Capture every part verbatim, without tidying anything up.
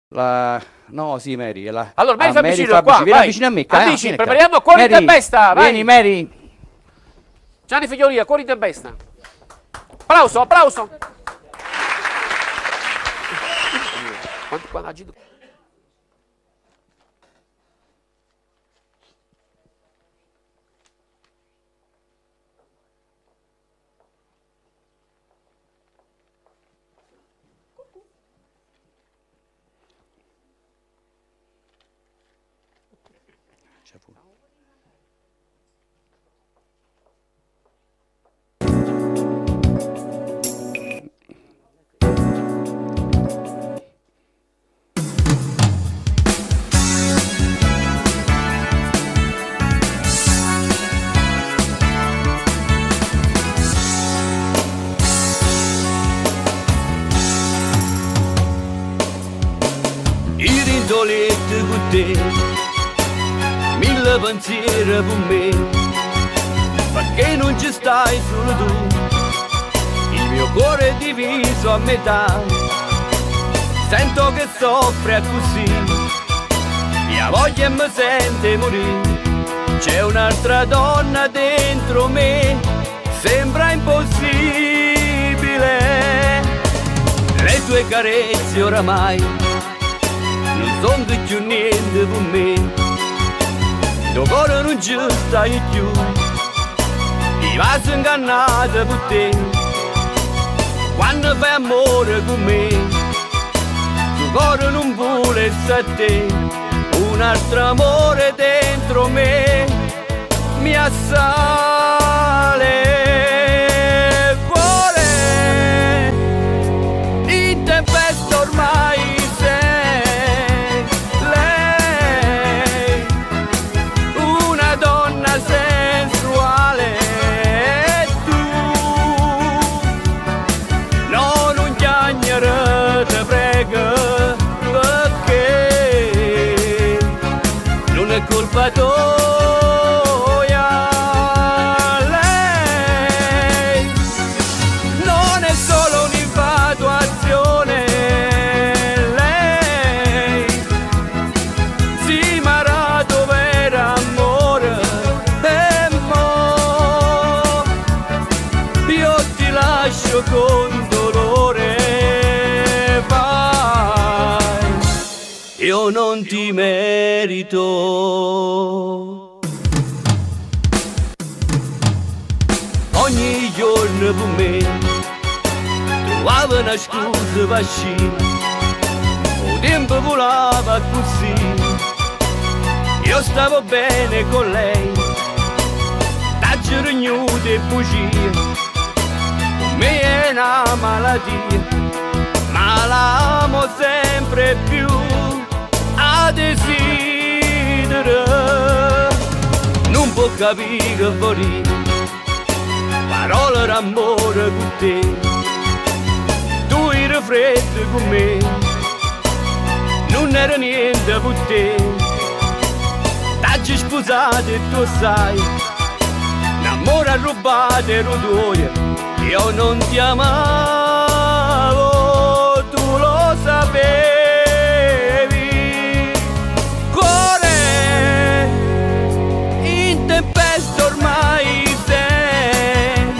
La... No, sì, Mary. La... Allora, Mary, ah, fa Mary vicino fa qua, vicino. Vieni vai. vicino a me. Amici, ah, prepariamo cuori in Mary, tempesta, vai. Vieni, Mary. Gianni Figlioria, cuori in tempesta. Applauso, applauso. Quanto, quanto agito? Dolette con te, mille pensieri per me, perché non ci stai solo tu, il mio cuore è diviso a metà, sento che soffre così, mia voglia mi sente morire, c'è un'altra donna dentro me, sembra impossibile, le tue carezze oramai non sono più niente per me, il tuo cuore non ci stai più, ti vas ingannata per te, quando fai amore con me, il tuo cuore non vuole essere a te, un altro amore dentro me mi assale. Cuore in tempesta ormai colpa tua, lei non è solo un'infatuazione, lei si marato per amore e mo io ti lascio con dolore, vai, io non ti merito. Ogni giorno per me trovavo una scusa per uscire, il tempo volava così, io stavo bene con lei, taggi regnuti e bugie, con me è una malattia, ma l'amo sempre più a desidero, non può capire che vorrei, parole d'amore con te, tu eri freddo con me, non era niente per te, t'hai sposato e tu sai, l'amore rubato ero tuo, io non ti amavo, tu lo sapevi. Ormai sei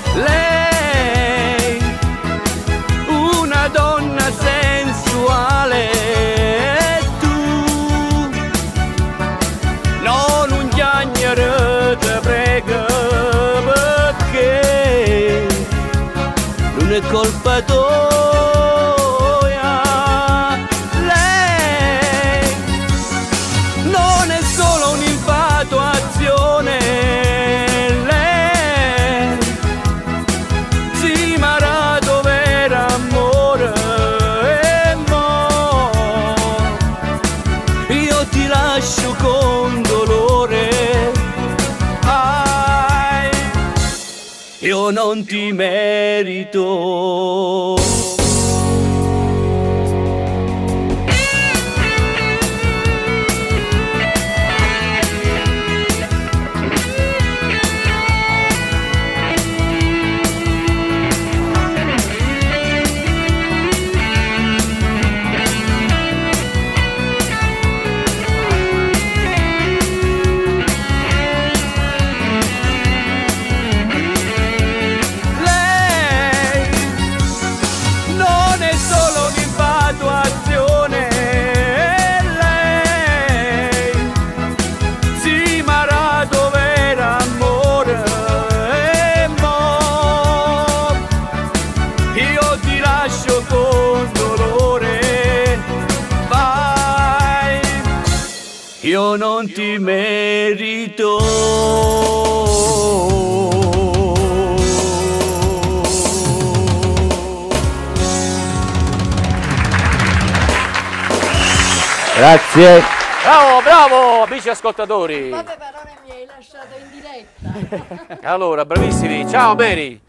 lei, una donna sensuale, e tu non un chiagnere te prego, perché non è colpa tua, lei non è solo un'infatuazione, con dolore, ai, io non ti merito. lascio con dolore. Vai, io non ti merito. Grazie. Bravo, bravo, amici ascoltatori. Poche parole mi hai lasciato in diretta. Allora, bravissimi. Ciao Mary.